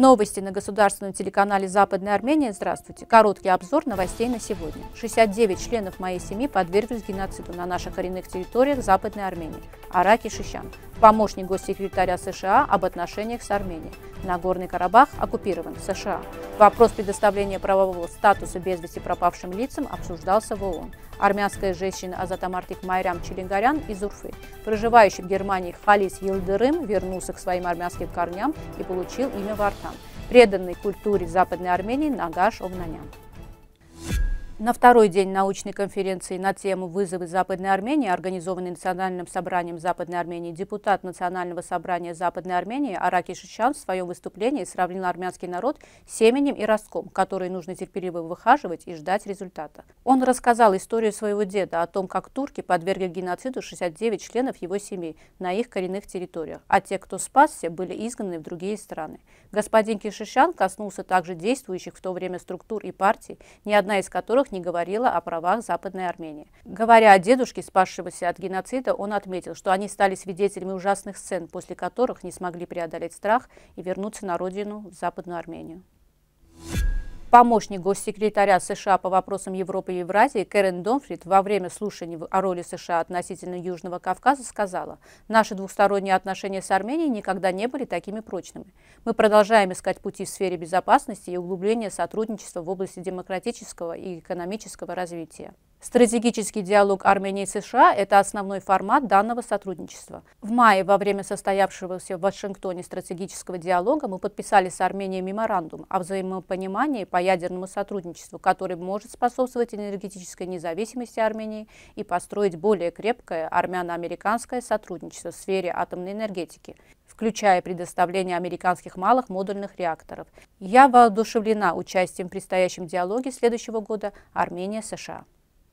Новости на государственном телеканале «Западная Армения». Здравствуйте. Короткий обзор новостей на сегодня. 69 членов моей семьи подверглись геноциду на наших коренных территориях Западной Армении. Араки Шишян, помощник госсекретаря США об отношениях с Арменией. Нагорный Карабах оккупирован США. Вопрос предоставления правового статуса без вести пропавшим лицам обсуждался в ООН. Армянская женщина Азатамартик Майрам Челенгарян из Урфы, проживающий в Германии Халис Йылдырым, вернулся к своим армянским корням и получил имя Вартан, преданный культуре Западной Армении Нагаш Огнанян. На второй день научной конференции на тему «Вызовы Западной Армении», организованной Национальным собранием Западной Армении, депутат Национального собрания Западной Армении Араки Шишян в своем выступлении сравнил армянский народ с семенем и ростком, которые нужно терпеливо выхаживать и ждать результата. Он рассказал историю своего деда о том, как турки подвергли геноциду 69 членов его семей на их коренных территориях, а те, кто спасся, были изгнаны в другие страны. Господин Шишян коснулся также действующих в то время структур и партий, ни одна из которых не говорила о правах Западной Армении. Говоря о дедушке, спасшегося от геноцида, он отметил, что они стали свидетелями ужасных сцен, после которых не смогли преодолеть страх и вернуться на родину, в Западную Армению. Помощник госсекретаря США по вопросам Европы и Евразии Кэрен Домфрид во время слушаний о роли США относительно Южного Кавказа сказала: «Наши двусторонние отношения с Арменией никогда не были такими прочными. Мы продолжаем искать пути в сфере безопасности и углубления сотрудничества в области демократического и экономического развития». Стратегический диалог Армении и США – это основной формат данного сотрудничества. В мае, во время состоявшегося в Вашингтоне стратегического диалога, мы подписали с Арменией меморандум о взаимопонимании по ядерному сотрудничеству, который может способствовать энергетической независимости Армении и построить более крепкое армяно-американское сотрудничество в сфере атомной энергетики, включая предоставление американских малых модульных реакторов. Я воодушевлена участием в предстоящем диалоге следующего года Армения-США.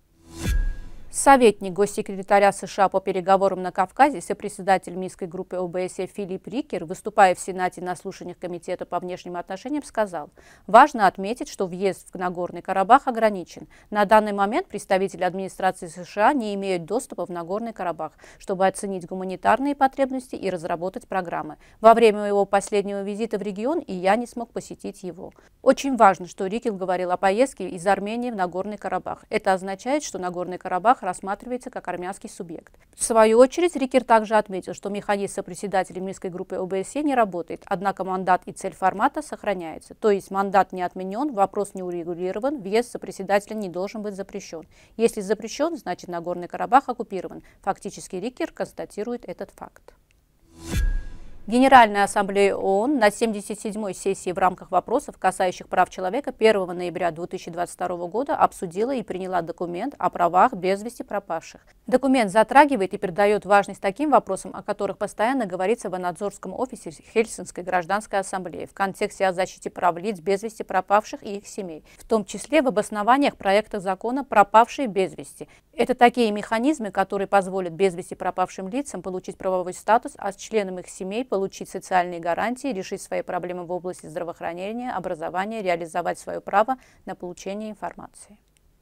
Советник госсекретаря США по переговорам на Кавказе, сопредседатель Минской группы ОБСЕ Филипп Рикер, выступая в Сенате на слушаниях Комитета по внешним отношениям, сказал: «Важно отметить, что въезд в Нагорный Карабах ограничен. На данный момент представители администрации США не имеют доступа в Нагорный Карабах, чтобы оценить гуманитарные потребности и разработать программы. Во время моего последнего визита в регион и я не смог посетить его». Очень важно, что Рикер говорил о поездке из Армении в Нагорный Карабах. Это означает, что Нагорный Карабах рассматривается как армянский субъект. В свою очередь, Рикер также отметил, что механизм сопредседателя Минской группы ОБСЕ не работает, однако мандат и цель формата сохраняются. То есть мандат не отменен, вопрос не урегулирован, въезд сопредседателя не должен быть запрещен. Если запрещен, значит Нагорный Карабах оккупирован. Фактически Рикер констатирует этот факт. Генеральная ассамблея ООН на 77-й сессии в рамках вопросов, касающих прав человека, 1 ноября 2022 года обсудила и приняла документ о правах без вести пропавших. Документ затрагивает и придает важность таким вопросам, о которых постоянно говорится в надзорском офисе Хельсинской гражданской ассамблеи в контексте о защите прав лиц без вести пропавших и их семей, в том числе в обоснованиях проекта закона «Пропавшие без вести». Это такие механизмы, которые позволят без вести пропавшим лицам получить правовой статус, а членам их семей получить социальные гарантии, решить свои проблемы в области здравоохранения, образования, реализовать свое право на получение информации.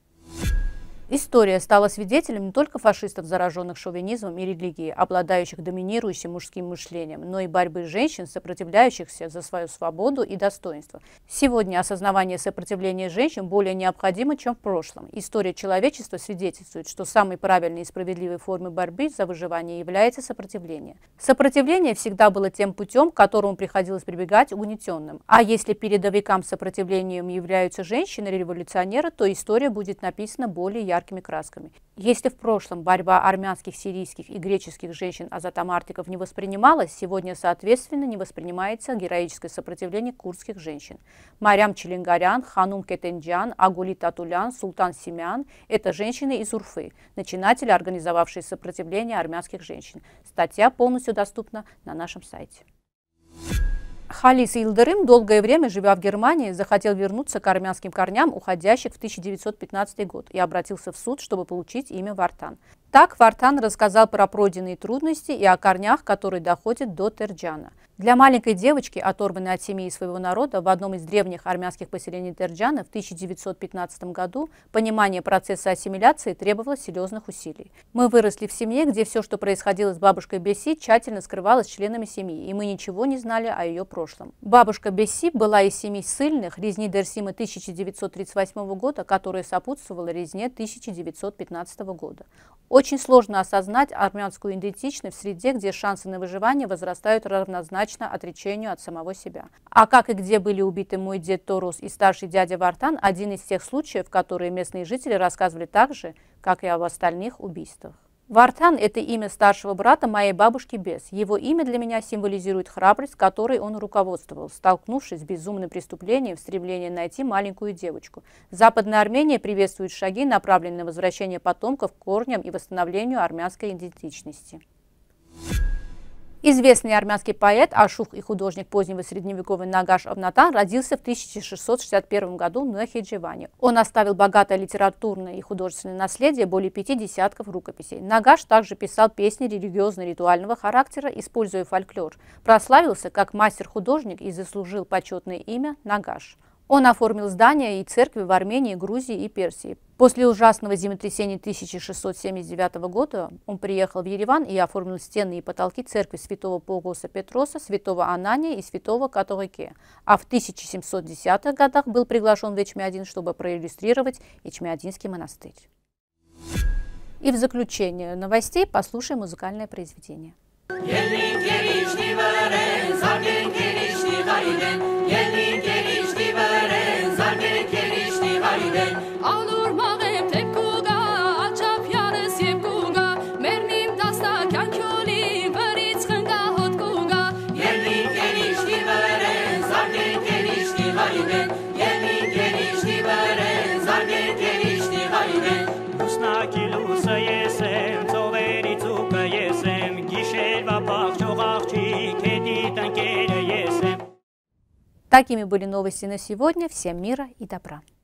История стала свидетелем не только фашистов, зараженных шовинизмом и религией, обладающих доминирующим мужским мышлением, но и борьбы женщин, сопротивляющихся за свою свободу и достоинство. Сегодня осознавание сопротивления женщин более необходимо, чем в прошлом. История человечества свидетельствует, что самой правильной и справедливой формой борьбы за выживание является сопротивление. Сопротивление всегда было тем путем, к которому приходилось прибегать угнетенным. А если передовикам сопротивлением являются женщины-революционеры, то история будет написана более яркими красками. Если в прошлом борьба армянских, сирийских и греческих женщин-азатамартиков не воспринималась, сегодня, соответственно, не воспринимается героическое сопротивление курдских женщин. Марям Челенгарян, Ханум Кетенджан, Агули Татулян, Султан Симян – это женщины из Урфы, начинатели, организовавшие сопротивление армянских женщин. Статья полностью доступна на нашем сайте. Халис Йылдырым, долгое время живя в Германии, захотел вернуться к армянским корням, уходящих в 1915 год, и обратился в суд, чтобы получить имя Вартан. Так Вартан рассказал про пройденные трудности и о корнях, которые доходят до Терджана. Для маленькой девочки, оторванной от семьи и своего народа, в одном из древних армянских поселений Терджана в 1915 году понимание процесса ассимиляции требовало серьезных усилий. Мы выросли в семье, где все, что происходило с бабушкой Бесси, тщательно скрывалось членами семьи, и мы ничего не знали о ее прошлом. Бабушка Бесси была из семьи ссыльных резни Дерсима 1938 года, которая сопутствовала резне 1915 года. Очень сложно осознать армянскую идентичность в среде, где шансы на выживание возрастают равнозначно отречению от самого себя. А как и где были убиты мой дед Торус и старший дядя Вартан, один из тех случаев, которые местные жители рассказывали так же, как и об остальных убийствах. Вартан – это имя старшего брата моей бабушки Бес. Его имя для меня символизирует храбрость, которой он руководствовал, столкнувшись с безумным преступлением в стремлении найти маленькую девочку. Западная Армения приветствует шаги, направленные на возвращение потомков к корням и восстановлению армянской идентичности. Известный армянский поэт, ашух и художник позднего средневековья Нагаш Авнатан родился в 1661 году в Нахидживане. Он оставил богатое литературное и художественное наследие, более 5 десятков рукописей. Нагаш также писал песни религиозно-ритуального характера, используя фольклор. Прославился как мастер-художник и заслужил почетное имя Нагаш. Он оформил здания и церкви в Армении, Грузии и Персии. После ужасного землетрясения 1679 года он приехал в Ереван и оформил стены и потолки церкви святого Погоса Петроса, святого Анания и святого Католике. А в 1710-х годах был приглашен в Эчмиадин, чтобы проиллюстрировать Эчмиадинский монастырь. И в заключение новостей послушаем музыкальное произведение. Такими были новости на сегодня. Всем мира и добра.